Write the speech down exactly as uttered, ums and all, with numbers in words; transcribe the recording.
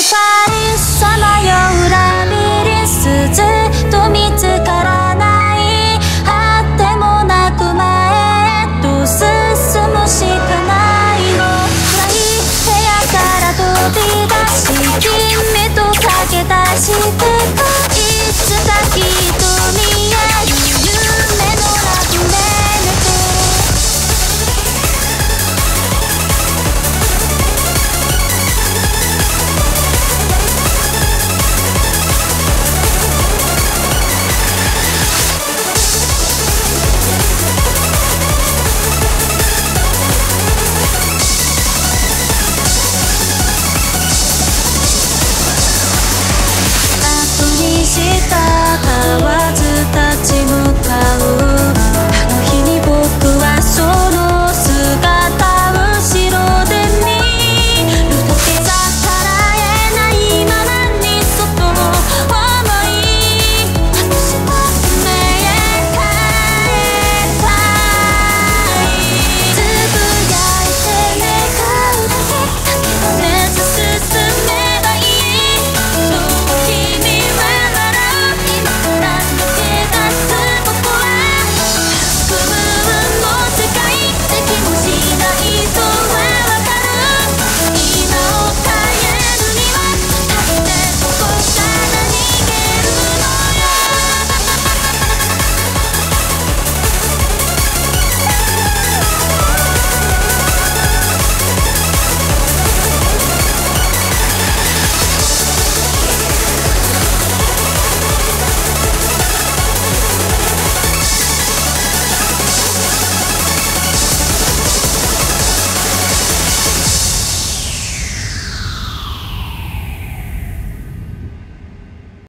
いさまようラビリンス、ずっと見つからない果てもなく前へと進むしかないの。暗い部屋から飛び出し君と駆け出してか、いつかきっと見える夢の楽園へした